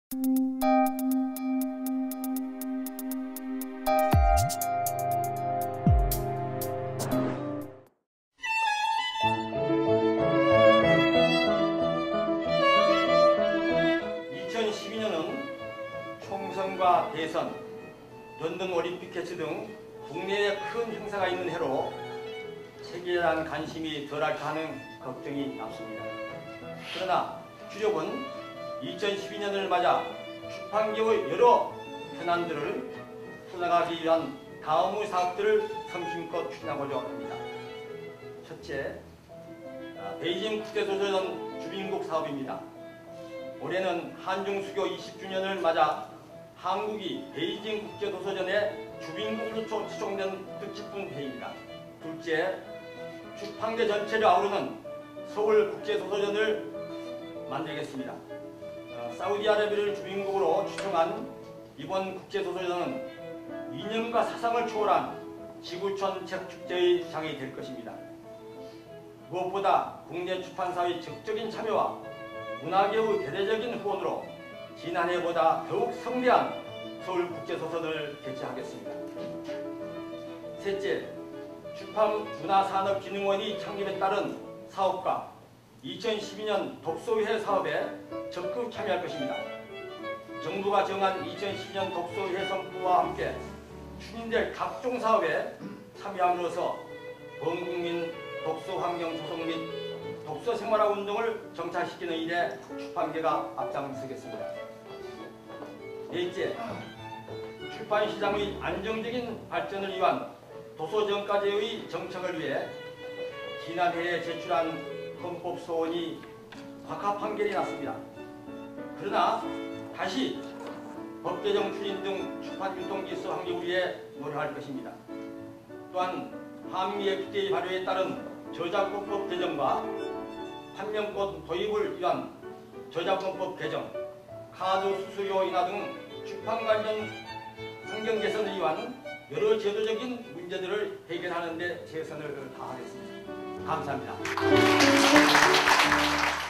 총선과 대선, 런던 올림픽 개최 등 국내에 큰 행사가 있는 해로 세계에 대한 관심이 덜할까 하는 걱정이 남습니다. 그러나 주력은 2012년을 맞아 출판계의 여러 현안들을 풀어나가기 위한 다음의 사업들을 성심껏 추진하고자 합니다. 첫째, 베이징 국제도서전 주민국 사업입니다. 올해는 한중수교 20주년을 맞아 한국이 베이징 국제도서전의 주민국으로 초청된 뜻깊은 해입니다. 둘째, 출판계 전체를 아우르는 서울국제도서전을 만들겠습니다. 사우디아라비아를 주민국으로 추청한 이번 국제도서전은 이념과 사상을 초월한 지구촌 책축제의 장이 될 것입니다. 무엇보다 국내 출판사의 적극적인 참여와 문화계의 대대적인 후원으로 지난해보다 더욱 성대한 서울국제도서전을 개최하겠습니다. 셋째, 출판문화산업진흥원이 창립에 따른 사업과 2012년 독서위회 사업에 적극 참여할 것입니다. 정부가 정한 2012년 독서위회 선포와 함께 추진될 각종 사업에 참여함으로써 범국민 독서환경 조성 및 독서생활화 운동을 정착시키는 일에 출판계가 앞장서겠습니다. 넷째, 출판시장의 안정적인 발전을 위한 도서정가제의 정책을 위해 지난해에 제출한 헌법소원이 박하 판결이 났습니다. 그러나 다시 법 개정 추진 등 출판유통질서 확립을 위해 노력할 것입니다. 또한 한미 FTA 발효에 따른 저작권법 개정과 판명권 도입을 위한 저작권법 개정, 카드 수수료 인하 등 출판 관련 환경 개선을 위한 여러 제도적인 문제들을 해결하는 데 최선을 다하겠습니다. 감사합니다.